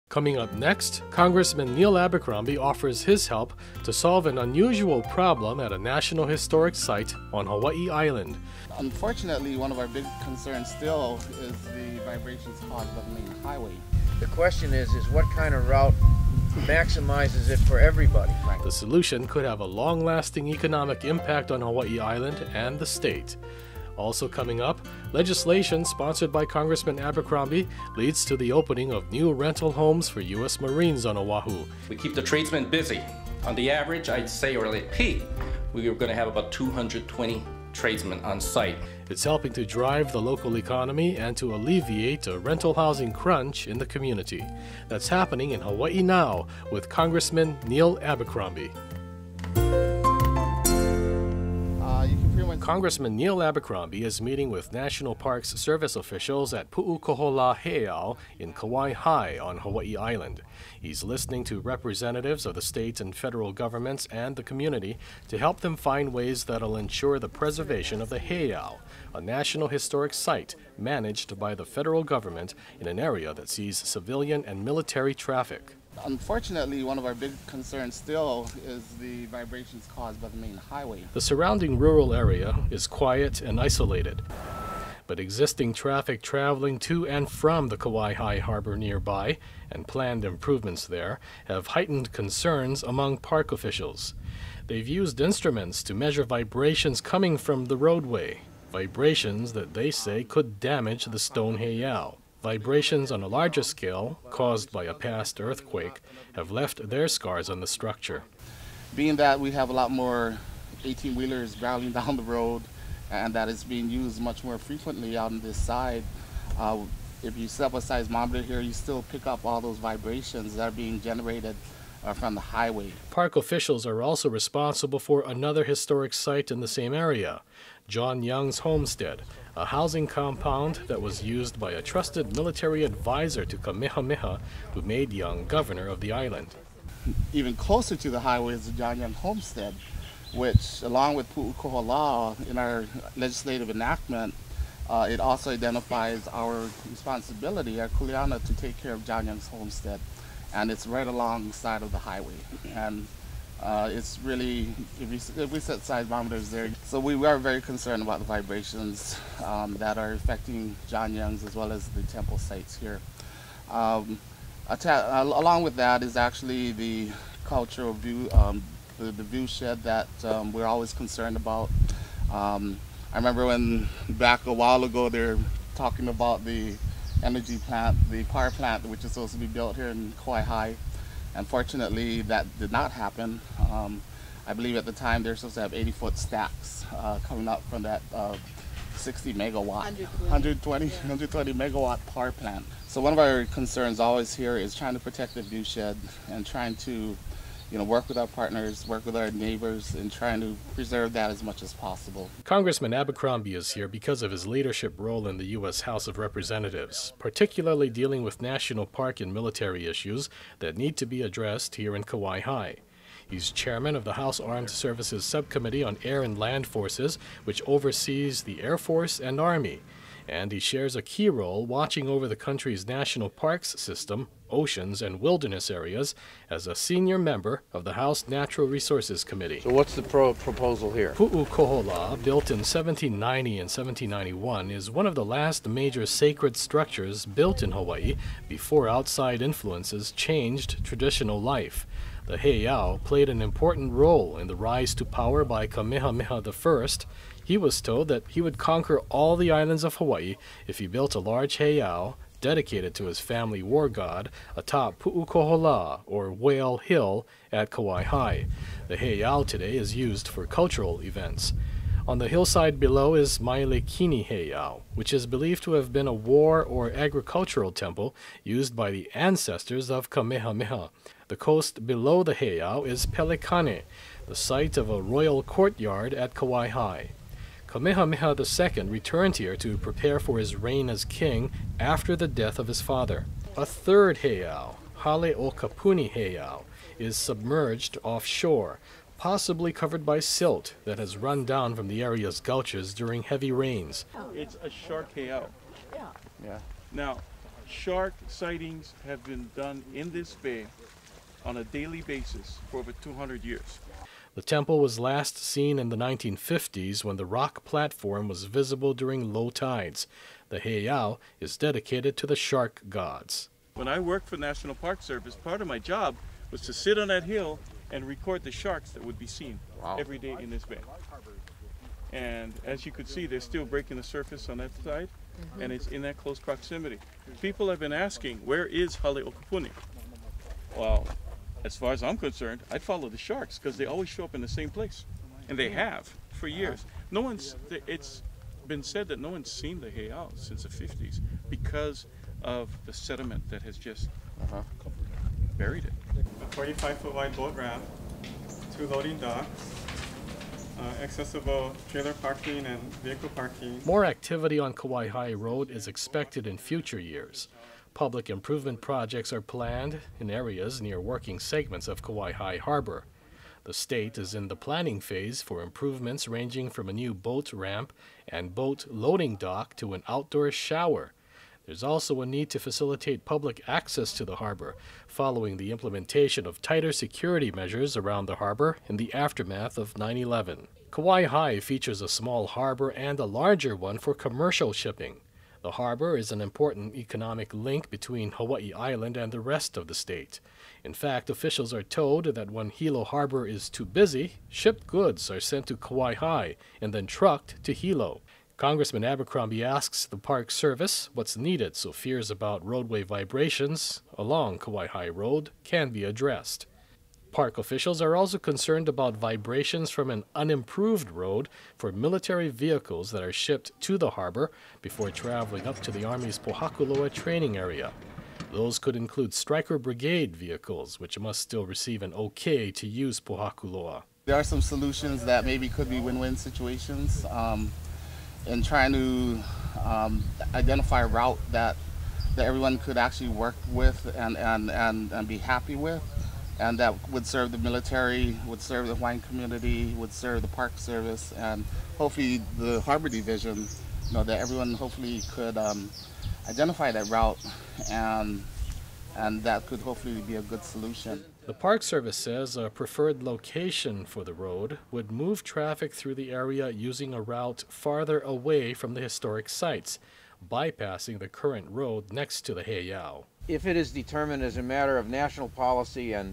Coming up next, Congressman Neil Abercrombie offers his help to solve an unusual problem at a National Historic Site on Hawaii Island. Unfortunately, one of our big concerns still is the vibrations caused by the main highway. The question is what kind of route maximizes it for everybody? Right. The solution could have a long-lasting economic impact on Hawaii Island and the state. Also coming up, legislation sponsored by Congressman Abercrombie leads to the opening of new rental homes for U.S. Marines on Oahu. We keep the tradesmen busy. On the average, I'd say, or at peak, we are going to have about 220 tradesmen on site. It's helping to drive the local economy and to alleviate a rental housing crunch in the community. That's happening in Hawaii Now with Congressman Neil Abercrombie. Congressman Neil Abercrombie is meeting with National Parks Service officials at Pu'ukohola Heiau in Kauai High on Hawaii Island. He's listening to representatives of the state and federal governments and the community to help them find ways that'll ensure the preservation of the Heiau, a National Historic Site managed by the federal government in an area that sees civilian and military traffic. Unfortunately, one of our big concerns still is the vibrations caused by the main highway. The surrounding rural area is quiet and isolated, but existing traffic traveling to and from the Kauai High Harbor nearby and planned improvements there have heightened concerns among park officials. They've used instruments to measure vibrations coming from the roadway, vibrations that they say could damage the stone heiau. Vibrations on a larger scale, caused by a past earthquake, have left their scars on the structure. Being that we have a lot more 18-wheelers barreling down the road and that is being used much more frequently out on this side, if you set up a seismometer here, you still pick up all those vibrations that are being generated from the highway. Park officials are also responsible for another historic site in the same area, John Young's homestead, a housing compound that was used by a trusted military advisor to Kamehameha, who made Young governor of the island. Even closer to the highway is the John Young homestead, which, along with Pu'ukohola in our legislative enactment, it also identifies our responsibility, our kuleana, to take care of John Young's homestead. And it's right alongside of the highway. And it's really, if we set seismometers there, so we are very concerned about the vibrations that are affecting John Young's as well as the temple sites here. Along with that is actually the cultural view, the view shed that we're always concerned about. I remember when back a while ago they're talking about the energy plant, the power plant, which is supposed to be built here in Kauai High. Unfortunately, that did not happen. I believe at the time they're supposed to have 80-foot stacks coming up from that 60 megawatt, 120 megawatt power plant. So one of our concerns always here is trying to protect the view shed and trying to work with our partners, work with our neighbors, and trying to preserve that as much as possible. Congressman Abercrombie is here because of his leadership role in the U.S. House of Representatives, particularly dealing with national park and military issues that need to be addressed here in Kauai High. He's chairman of the House Armed Services Subcommittee on Air and Land Forces, which oversees the Air Force and Army. And he shares a key role watching over the country's national parks system, oceans, and wilderness areas as a senior member of the House Natural Resources Committee. So what's the proposal here? Pu'ukohola, built in 1790 and 1791, is one of the last major sacred structures built in Hawaii before outside influences changed traditional life. The heiau played an important role in the rise to power by Kamehameha I. He was told that he would conquer all the islands of Hawaii if he built a large heiau dedicated to his family war god atop Pu'ukohola, or Whale Hill, at Kauai High. The heiau today is used for cultural events. On the hillside below is Mailekini Heiau, which is believed to have been a war or agricultural temple used by the ancestors of Kamehameha. The coast below the heiau is Pelekane, the site of a royal courtyard at Kauai High. Kamehameha II returned here to prepare for his reign as king after the death of his father. A third heiau, Hale'okapuni Heiau, is submerged offshore, possibly covered by silt that has run down from the area's gulches during heavy rains. It's a shark heiau. Yeah. Now, Shark sightings have been done in this bay on a daily basis for over 200 years. The temple was last seen in the 1950s when the rock platform was visible during low tides. The heiau is dedicated to the shark gods. When I worked for National Park Service, part of my job was to sit on that hill and record the sharks that would be seen every day in this bay. And as you could see, they're still breaking the surface on that side, and it's in that close proximity. People have been asking, where is Hale'okupuni? Well, as far as I'm concerned, I'd follow the sharks because they always show up in the same place. And they have for years. It's been said that no one's seen the heiau since the 50s because of the sediment that has just buried it. A 45-foot wide boat ramp, 2 loading docks, accessible trailer parking and vehicle parking. More activity on Kauai High Road is expected in future years. Public improvement projects are planned in areas near working segments of Kauai High Harbor. The state is in the planning phase for improvements ranging from a new boat ramp and boat loading dock to an outdoor shower. There's also a need to facilitate public access to the harbor, following the implementation of tighter security measures around the harbor in the aftermath of 9/11. Kauai High features a small harbor and a larger one for commercial shipping. The harbor is an important economic link between Hawaii Island and the rest of the state. In fact, officials are told that when Hilo Harbor is too busy, shipped goods are sent to Kauai High and then trucked to Hilo. Congressman Abercrombie asks the Park Service what's needed so fears about roadway vibrations along Kauai High Road can be addressed. Park officials are also concerned about vibrations from an unimproved road for military vehicles that are shipped to the harbor before traveling up to the Army's Pohakuloa training area. Those could include Stryker Brigade vehicles, which must still receive an okay to use Pohakuloa. There are some solutions that maybe could be win-win situations in trying to identify a route that everyone could actually work with and be happy with, and that would serve the military, would serve the Hawaiian community, would serve the Park Service, and hopefully the Harbor Division, that everyone hopefully could identify that route, and that could hopefully be a good solution. The Park Service says a preferred location for the road would move traffic through the area using a route farther away from the historic sites, bypassing the current road next to the heiau. If it is determined as a matter of national policy and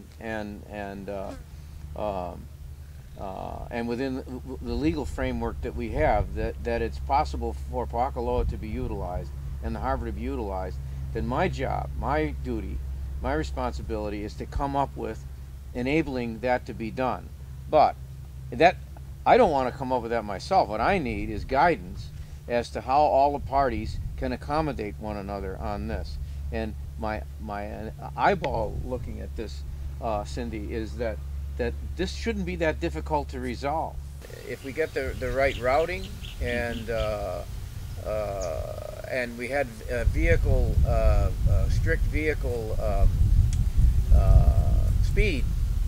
within the legal framework that we have, that it's possible for Pohakuloa to be utilized and the harbor to be utilized, then my job, my duty, my responsibility is to come up with enabling that to be done. But that I don't want to come up with that myself. What I need is guidance as to how all the parties can accommodate one another on this. And my eyeball looking at this, Cindy, is that this shouldn't be that difficult to resolve. If we get the right routing and we had vehicle strict vehicle speed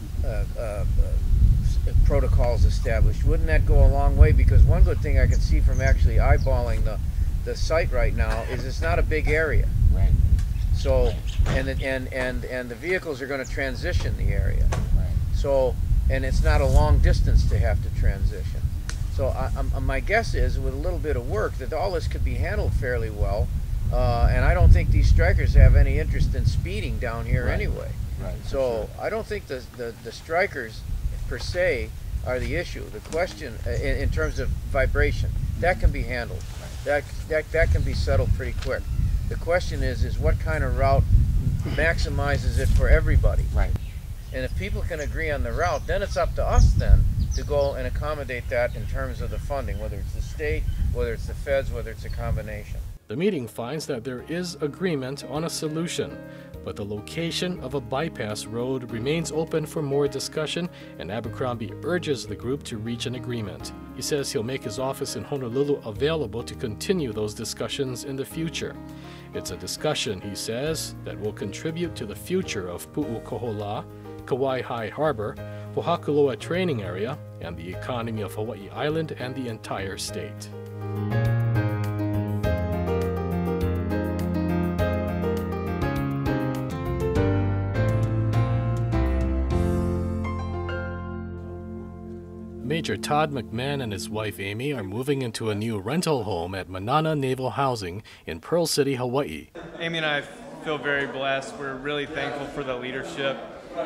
protocols established, wouldn't that go a long way? Because one good thing I can see from actually eyeballing the site right now is it's not a big area. Right. So and the vehicles are going to transition the area. Right. So and it's not a long distance to have to transition. So my guess is, with a little bit of work, that all this could be handled fairly well. And I don't think these strikers have any interest in speeding down here anyway. Right. So I don't think the strikers per se are the issue. The question in terms of vibration, that can be handled. That can be settled pretty quick. The question is what kind of route maximizes it for everybody. Right. And if people can agree on the route, then it's up to us then to go and accommodate that in terms of the funding, whether it's the state, whether it's the feds, whether it's a combination. The meeting finds that there is agreement on a solution, but the location of a bypass road remains open for more discussion, and Abercrombie urges the group to reach an agreement. He says he'll make his office in Honolulu available to continue those discussions in the future. It's a discussion, he says, that will contribute to the future of Pu'ukohola, Kauai High Harbor, Pohakuloa Training Area, and the economy of Hawaii Island and the entire state. Major Todd McMahon and his wife Amy are moving into a new rental home at Manana Naval Housing in Pearl City, Hawaii. Amy and I feel very blessed. We're really thankful for the leadership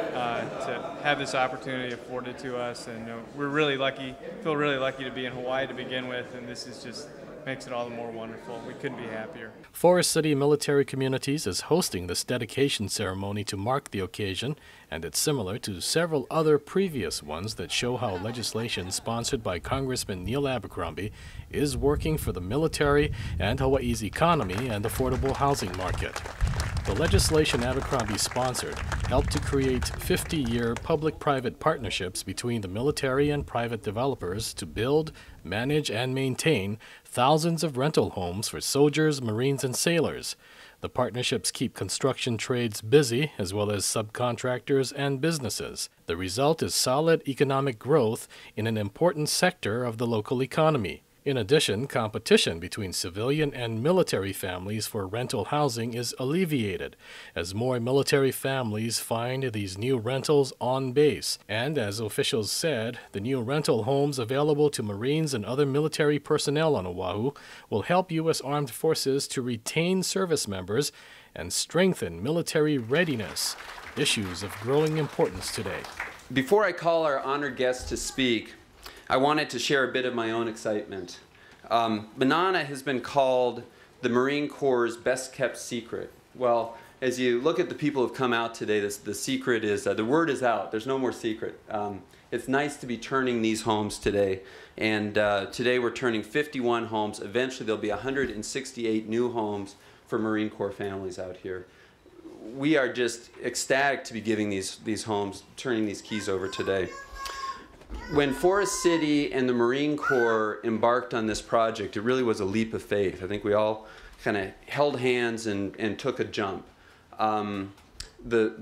to have this opportunity afforded to us, and we're really lucky, feel really lucky to be in Hawaii to begin with, and this is just makes it all the more wonderful. We couldn't be happier. Forest City Military Communities is hosting this dedication ceremony to mark the occasion, and it's similar to several other previous ones that show how legislation sponsored by Congressman Neil Abercrombie is working for the military and Hawaii's economy and affordable housing market. The legislation Abercrombie sponsored helped to create 50-year public-private partnerships between the military and private developers to build, manage, and maintain thousands of rental homes for soldiers, Marines, and sailors. The partnerships keep construction trades busy, as well as subcontractors and businesses. The result is solid economic growth in an important sector of the local economy. In addition, competition between civilian and military families for rental housing is alleviated, as more military families find these new rentals on base. And as officials said, the new rental homes available to Marines and other military personnel on Oahu will help U.S. Armed Forces to retain service members and strengthen military readiness, issues of growing importance today. Before I call our honored guest to speak, I wanted to share a bit of my own excitement. Manana has been called the Marine Corps' best-kept secret. Well, as you look at the people who have come out today, the secret is, the word is out. There's no more secret. It's nice to be turning these homes today. And today we're turning 51 homes. Eventually there'll be 168 new homes for Marine Corps families out here. We are just ecstatic to be giving these homes, turning these keys over today. When Forest City and the Marine Corps embarked on this project, it really was a leap of faith. I think we all kind of held hands and took a jump. The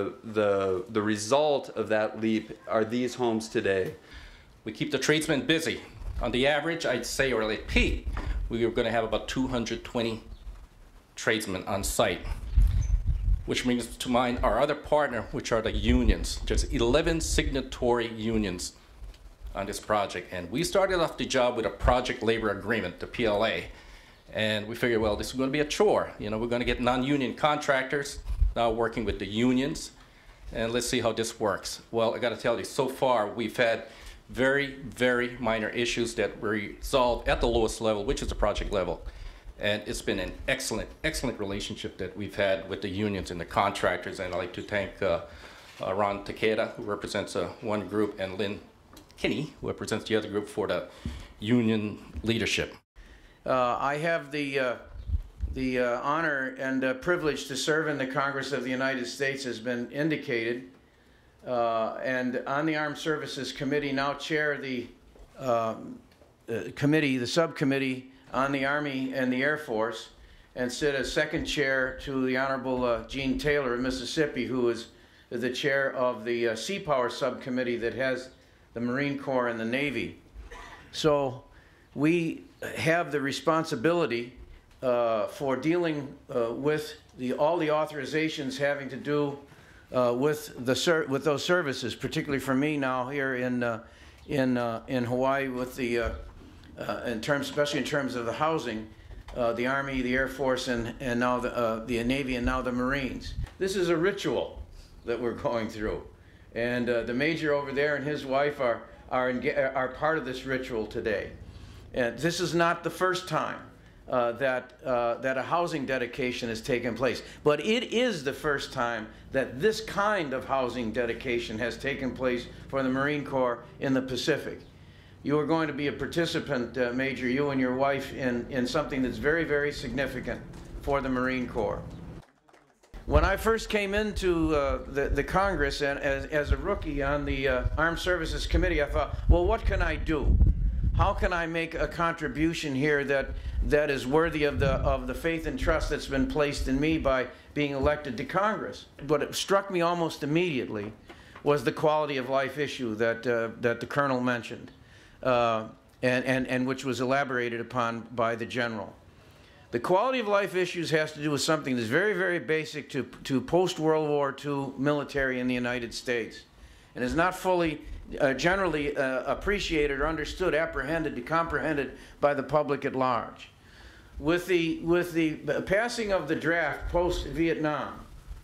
result of that leap are these homes today. We keep the tradesmen busy. On the average, I'd say, or at peak, we are going to have about 220 tradesmen on site, which brings to mind our other partner, which are the unions. There's 11 signatory unions on this project, and we started off the job with a project labor agreement, the PLA, and we figured, well, this is going to be a chore. You know, we're going to get non-union contractors now working with the unions, and let's see how this works. Well, I got to tell you, so far we've had very, very minor issues that were resolved at the lowest level, which is the project level. And it's been an excellent, excellent relationship that we've had with the unions and the contractors. And I'd like to thank Ron Takeda, who represents one group, and Lynn Kinney, who represents the other group, for the union leadership. I have the honor and privilege to serve in the Congress of the United States, has been indicated, and on the Armed Services Committee, now chair the committee, the subcommittee on the Army and the Air Force, and sit as second chair to the Honorable Gene Taylor of Mississippi, who is the chair of the Sea Power Subcommittee that has the Marine Corps and the Navy. So we have the responsibility for dealing with all the authorizations having to do with those services, particularly for me now here in Hawaii, with the especially in terms of the housing, the Army, the Air Force, and now the Navy, and now the Marines. This is a ritual that we're going through, and the Major over there and his wife are part of this ritual today. And this is not the first time that a housing dedication has taken place, but it is the first time that this kind of housing dedication has taken place for the Marine Corps in the Pacific. You are going to be a participant, Major, you and your wife, in something that's very, very significant for the Marine Corps. When I first came into the Congress and as a rookie on the Armed Services Committee, I thought, well, what can I do? How can I make a contribution here that is worthy of the faith and trust that's been placed in me by being elected to Congress? What it struck me almost immediately was the quality of life issue that the Colonel mentioned, and which was elaborated upon by the General. The quality of life issues has to do with something that's very, very basic to post-World War II military in the United States, and is not fully generally appreciated or understood, apprehended, comprehended by the public at large. With the passing of the draft post-Vietnam,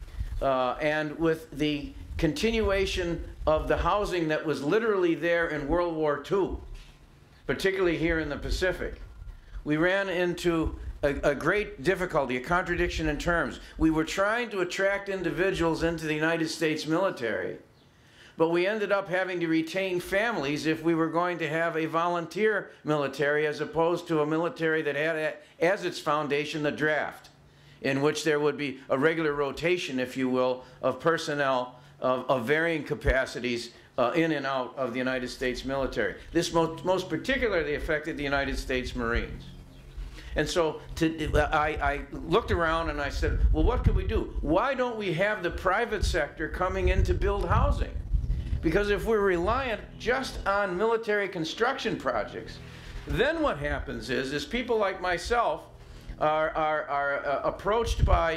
and with the continuation of the housing that was literally there in World War II, particularly here in the Pacific, we ran into a great difficulty, a contradiction in terms. We were trying to attract individuals into the United States military, but we ended up having to retain families if we were going to have a volunteer military as opposed to a military that had as its foundation the draft, in which there would be a regular rotation, if you will, of personnel of varying capacities in and out of the United States military. This most particularly affected the United States Marines. And so I looked around and I said, well, what could we do? Why don't we have the private sector coming in to build housing? Because if we're reliant just on military construction projects, then what happens is people like myself are approached by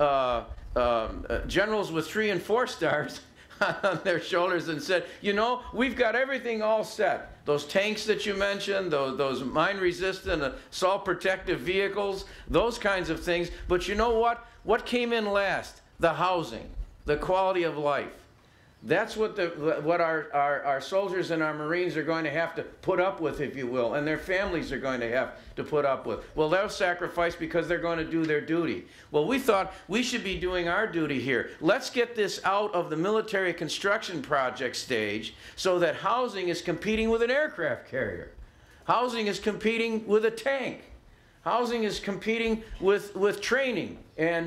generals with 3 and 4 stars on their shoulders and said, you know, we've got everything all set. Those tanks that you mentioned, those mine-resistant, assault protective vehicles, those kinds of things. But you know what? What came in last? The housing, the quality of life. That's what our soldiers and our Marines are going to have to put up with, if you will, and their families are going to have to put up with. Well, they'll sacrifice because they're going to do their duty. Well, we thought we should be doing our duty here. Let's get this out of the military construction project stage so that housing is competing with an aircraft carrier. Housing is competing with a tank. Housing is competing with training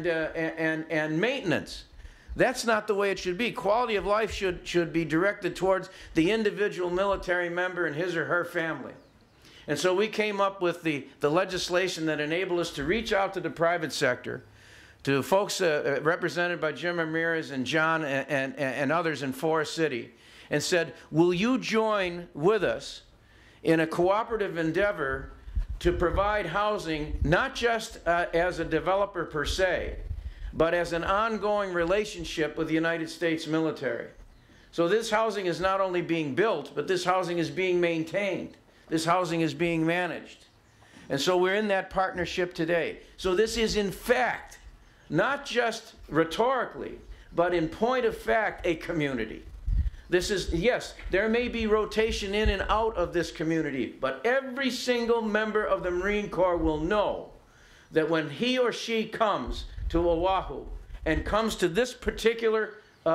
and maintenance. That's not the way it should be. Quality of life should be directed towards the individual military member and his or her family. And so we came up with the legislation that enabled us to reach out to the private sector, to folks represented by Jim Ramirez and John and others in Forest City, and said, will you join with us in a cooperative endeavor to provide housing, not just as a developer per se, but as an ongoing relationship with the United States military. So this housing is not only being built, but this housing is being maintained. This housing is being managed. And so we're in that partnership today. So this is in fact, not just rhetorically, but in point of fact, a community. This is, yes, there may be rotation in and out of this community, but every single member of the Marine Corps will know that when he or she comes to Oahu and comes to this particular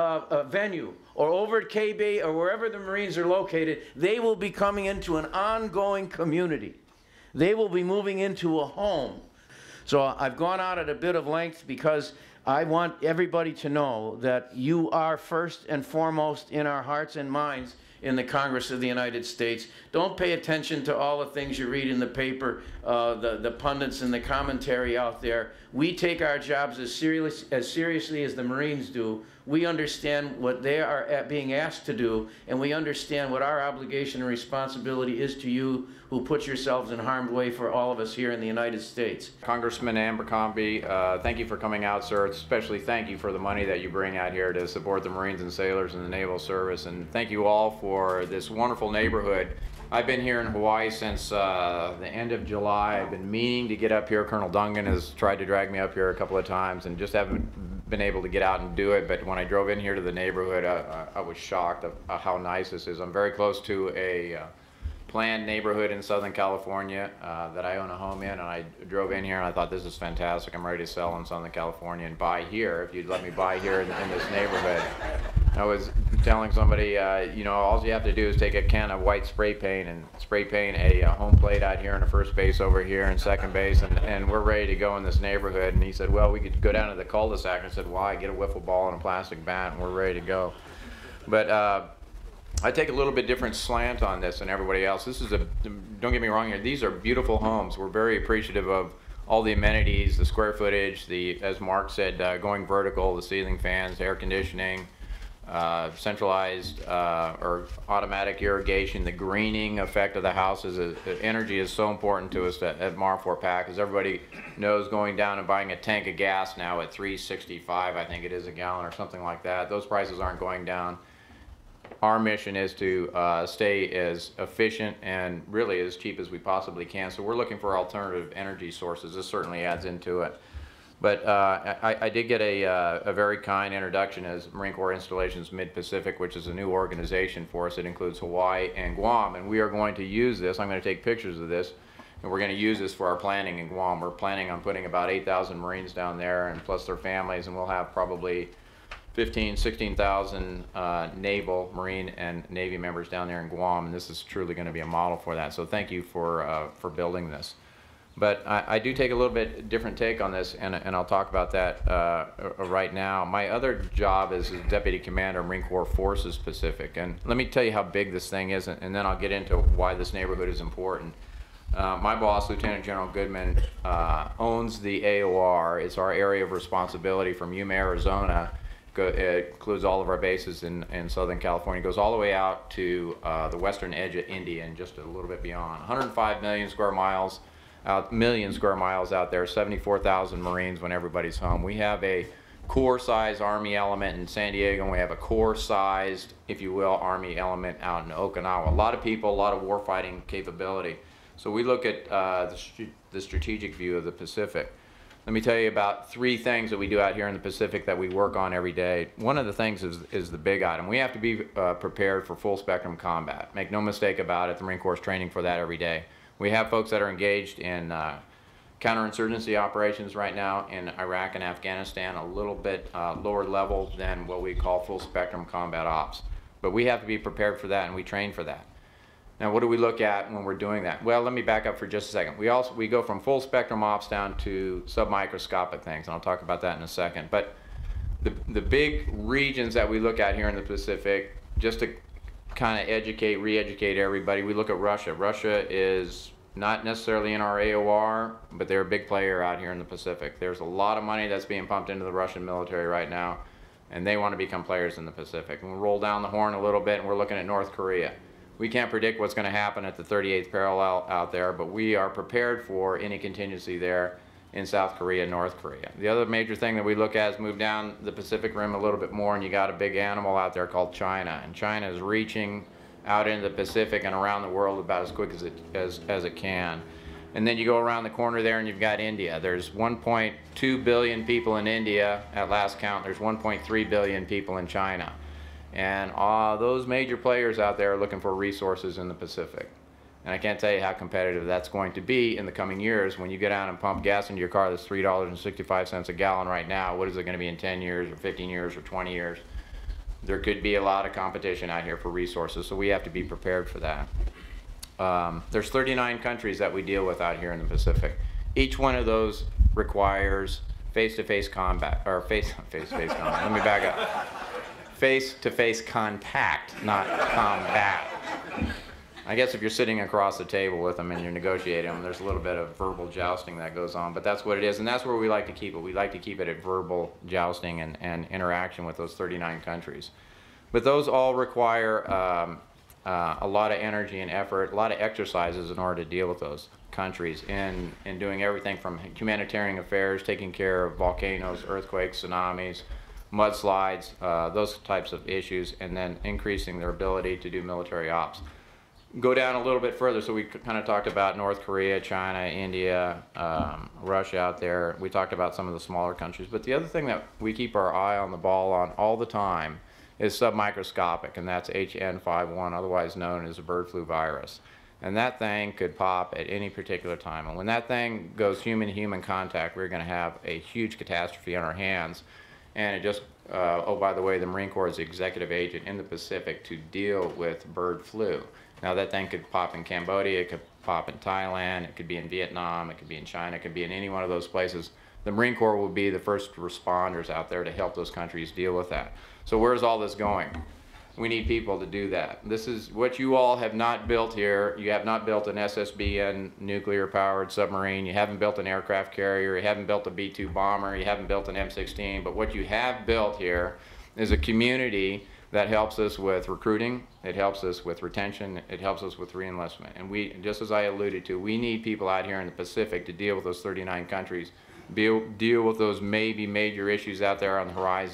venue, or over at K-Bay or wherever the Marines are located, they will be coming into an ongoing community. They will be moving into a home. So I've gone out at a bit of length because I want everybody to know that you are first and foremost in our hearts and minds in the Congress of the United States. Don't pay attention to all the things you read in the paper, the pundits and the commentary out there. We take our jobs as seriously as the Marines do. We understand what they are being asked to do, and we understand what our obligation and responsibility is to you who put yourselves in harm's way for all of us here in the United States. Congressman Abercrombie, thank you for coming out, sir. Especially thank you for the money that you bring out here to support the Marines and sailors and the Naval Service. And thank you all for this wonderful neighborhood. I've been here in Hawaii since the end of July. I've been meaning to get up here. Colonel Dungan has tried to drag me up here a couple of times and just haven't been able to get out and do it. But when I drove in here to the neighborhood, I was shocked at how nice this is. I'm very close to a planned neighborhood in Southern California that I own a home in, and I drove in here and I thought, this is fantastic. I'm ready to sell in Southern California and buy here, if you'd let me buy here in this neighborhood. I was telling somebody, you know, all you have to do is take a can of white spray paint and spray paint a home plate out here and a first base over here and second base, and we're ready to go in this neighborhood. And he said, well, we could go down to the cul-de-sac. And I said, why? Get a wiffle ball and a plastic bat and we're ready to go. But I take a little bit different slant on this than everybody else. This is don't get me wrong here, these are beautiful homes. We're very appreciative of all the amenities, the square footage, as Mark said, going vertical, the ceiling fans, air conditioning, centralized or automatic irrigation, the greening effect of the houses. Energy is so important to us at Marfort Pack, as everybody knows, going down and buying a tank of gas now at $3.65, I think it is a gallon or something like that. Those prices aren't going down. our mission is to stay as efficient and really as cheap as we possibly can. So we're looking for alternative energy sources. This certainly adds into it. But I did get a very kind introduction as Marine Corps Installations Mid-Pacific, which is a new organization for us. It includes Hawaii and Guam, and we are going to use this. I'm going to take pictures of this, and we're going to use this for our planning in Guam. We're planning on putting about 8,000 Marines down there, and plus their families, and we'll have probably 15,000, 16,000 Naval, Marine, and Navy members down there in Guam, and this is truly going to be a model for that. So thank you for building this. But I do take a little bit different take on this, and I'll talk about that right now. My other job is as Deputy Commander, Marine Corps Forces Pacific, and let me tell you how big this thing is, and then I'll get into why this neighborhood is important. My boss, Lieutenant General Goodman, owns the AOR. It's our area of responsibility from Yuma, Arizona. It includes all of our bases in Southern California. It goes all the way out to the western edge of India and just a little bit beyond. 105 million square miles out there, 74,000 Marines when everybody's home. We have a Corps-sized Army element in San Diego, and we have a Corps-sized, if you will, Army element out in Okinawa. A lot of people, a lot of warfighting capability. So we look at the strategic view of the Pacific. Let me tell you about 3 things that we do out here in the Pacific that we work on every day. One of the things is the big item. We have to be prepared for full spectrum combat. Make no mistake about it, the Marine Corps is training for that every day. We have folks that are engaged in counterinsurgency operations right now in Iraq and Afghanistan, a little bit lower level than what we call full spectrum combat ops. But we have to be prepared for that, and we train for that. Now, what do we look at when we're doing that? Well, let me back up for just a second. We go from full spectrum ops down to submicroscopic things, and I'll talk about that in a second. But the big regions that we look at here in the Pacific, just to kind of re-educate everybody, we look at Russia. Russia is not necessarily in our AOR, but they're a big player out here in the Pacific. There's a lot of money that's being pumped into the Russian military right now, and they want to become players in the Pacific. And we'll roll down the horn a little bit, and we're looking at North Korea. We can't predict what's going to happen at the 38th parallel out there, but we are prepared for any contingency there in South Korea and North Korea. The other major thing that we look at is move down the Pacific Rim a little bit more, and you got a big animal out there called China. And China is reaching out into the Pacific and around the world about as quick as it can. And then you go around the corner there and you've got India. There's 1.2 billion people in India at last count. There's 1.3 billion people in China. And those major players out there are looking for resources in the Pacific. And I can't tell you how competitive that's going to be in the coming years. When you get out and pump gas into your car that's $3.65 a gallon right now, what is it going to be in 10 years or 15 years or 20 years? There could be a lot of competition out here for resources, so we have to be prepared for that. There's 39 countries that we deal with out here in the Pacific. Each one of those requires face-to-face combat, or face-to-face combat. Let me back up. Face-to-face contact, not combat. I guess if you're sitting across the table with them and you're negotiating them, there's a little bit of verbal jousting that goes on, but that's what it is, and that's where we like to keep it. We like to keep it at verbal jousting and interaction with those 39 countries. But those all require a lot of energy and effort, a lot of exercises in order to deal with those countries in doing everything from humanitarian affairs, taking care of volcanoes, earthquakes, tsunamis, mudslides, those types of issues, and then increasing their ability to do military ops. Go down a little bit further, so we kind of talked about North Korea, China, India, Russia out there. We talked about some of the smaller countries, but the other thing that we keep our eye on the ball on all the time is submicroscopic, and that's HN51, otherwise known as a bird flu virus. And that thing could pop at any particular time. And when that thing goes human-to-human contact, we're going to have a huge catastrophe on our hands. And it just, oh, by the way, the Marine Corps is the executive agent in the Pacific to deal with bird flu. Now, that thing could pop in Cambodia, it could pop in Thailand, it could be in Vietnam, it could be in China, it could be in any one of those places. The Marine Corps will be the first responders out there to help those countries deal with that. So where's all this going? We need people to do that. This is what you all have not built here. You have not built an SSBN nuclear-powered submarine. You haven't built an aircraft carrier. You haven't built a B-2 bomber. You haven't built an M16. But what you have built here is a community that helps us with recruiting, it helps us with retention, it helps us with reenlistment. And we, just as I alluded to, we need people out here in the Pacific to deal with those 39 countries, deal with those maybe major issues out there on the horizon.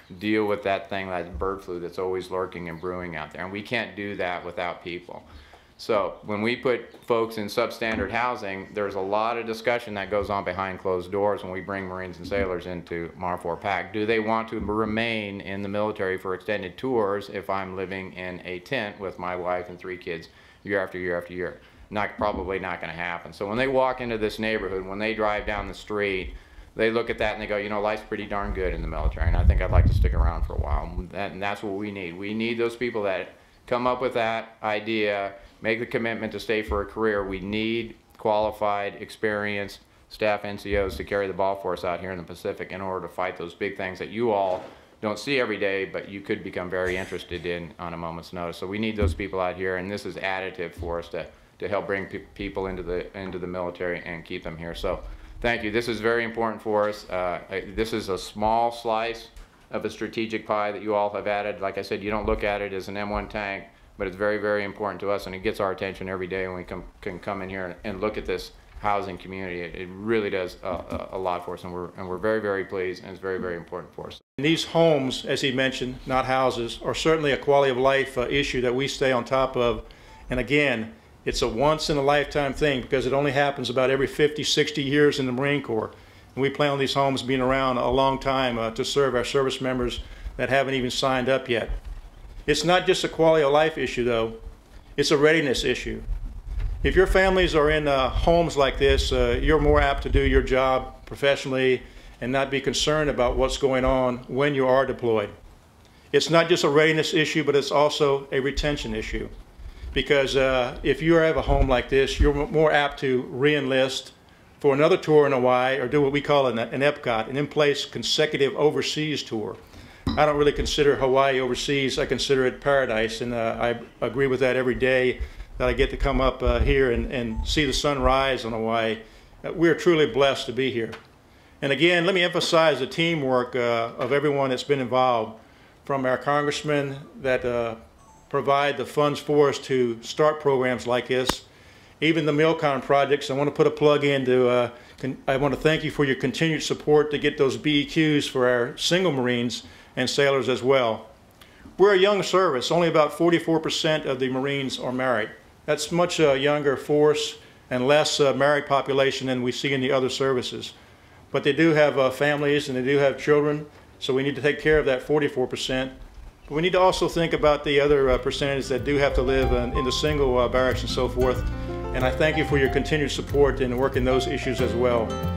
deal with that thing, that bird flu that's always lurking and brewing out there. And we can't do that without people. So when we put folks in substandard housing, there's a lot of discussion that goes on behind closed doors when we bring Marines and sailors into MARFOR PAC. Do they want to remain in the military for extended tours if I'm living in a tent with my wife and 3 kids year after year after year? Probably not going to happen. So when they walk into this neighborhood, when they drive down the street, they look at that and they go, you know, life's pretty darn good in the military, and I think I'd like to stick around for a while. And that's what we need. We need those people that come up with that idea, make the commitment to stay for a career. We need qualified, experienced staff NCOs to carry the ball for us out here in the Pacific in order to fight those big things that you all don't see every day, but you could become very interested in on a moment's notice. So we need those people out here, and this is additive for us to help bring people into the military and keep them here. So thank you. This is very important for us. This is a small slice of a strategic pie that you all have added. Like I said, you don't look at it as an M1 tank, but it's very, very important to us, and it gets our attention every day when we can come in here and look at this housing community. It really does a lot for us, and we're very, very pleased, and it's very, very important for us. And these homes, as he mentioned, not houses, are certainly a quality of life issue that we stay on top of. And again, it's a once-in-a-lifetime thing because it only happens about every 50, 60 years in the Marine Corps. And we plan on these homes being around a long time to serve our service members that haven't even signed up yet. It's not just a quality of life issue, though. It's a readiness issue. If your families are in homes like this, you're more apt to do your job professionally and not be concerned about what's going on when you are deployed. It's not just a readiness issue, but it's also a retention issue. Because if you have a home like this, you're more apt to re-enlist for another tour in Hawaii or do what we call an EPCOT, an in-place consecutive overseas tour. I don't really consider Hawaii overseas. I consider it paradise, and I agree with that every day that I get to come up here and see the sun rise on Hawaii. We're truly blessed to be here. And again, let me emphasize the teamwork of everyone that's been involved, from our congressmen that provide the funds for us to start programs like this, even the MILCON projects. I want to put a plug in to, I want to thank you for your continued support to get those BEQs for our single Marines and sailors as well. We're a young service. Only about 44% of the Marines are married. That's much younger force and less married population than we see in the other services. But they do have families and they do have children, so we need to take care of that 44%. But we need to also think about the other percentage that do have to live in the single barracks and so forth. And I thank you for your continued support in working those issues as well.